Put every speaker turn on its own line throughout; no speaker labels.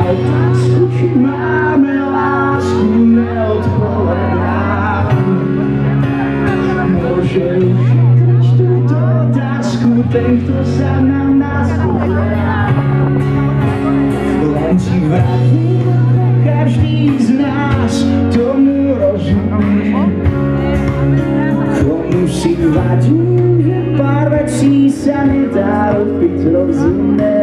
otázku, či máme lásku, neodpovedám. Môže už túto otázku ten, kto sa na nás pozerá. Len si vravím, každý z nás tomu rozumie. Komu si vadí, že pár vecí sa nedá robiť rozumné.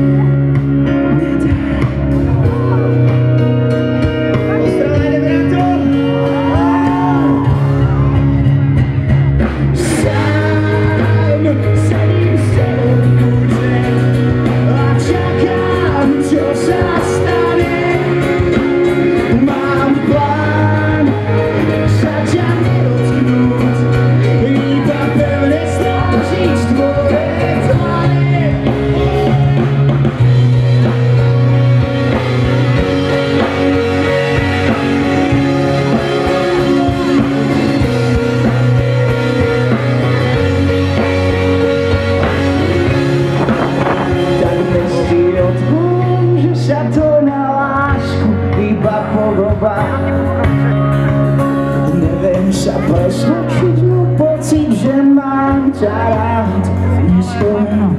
Neviem sa presvedčiť, no pocit, že mám ťa rád. Nespoň,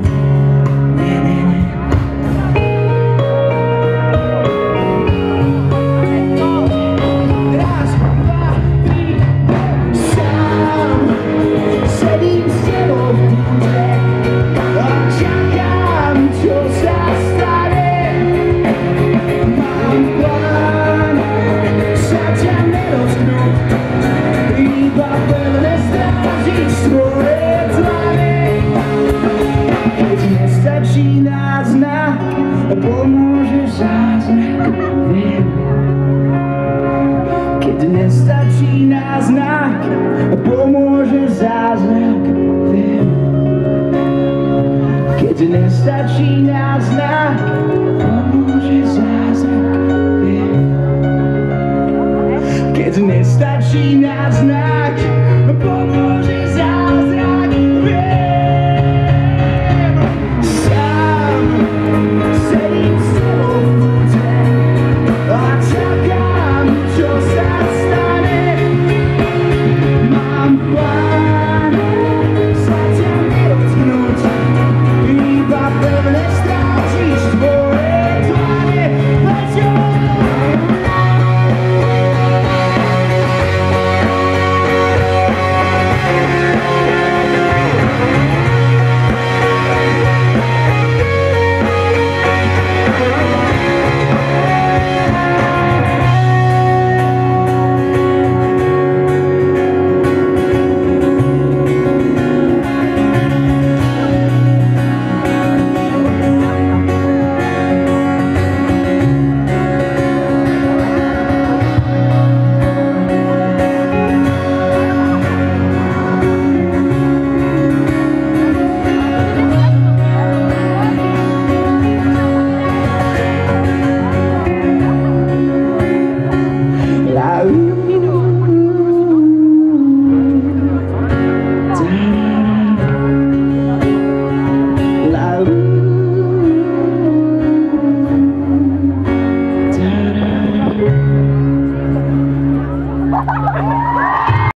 raz, dva, tri. Sám sedím s tebou v kúte a čakám, čo sa stane. Mám plán sa ťa nedotknúť, iba pevne strážiť tvoje tvary. Keď nestačí náznak, pomôže zázrak, viem. Keď nestačí náznak, pomôže zázrak, viem. Keď nestačí náznak, pomôže zázrak, viem. Keď nestačí náznak,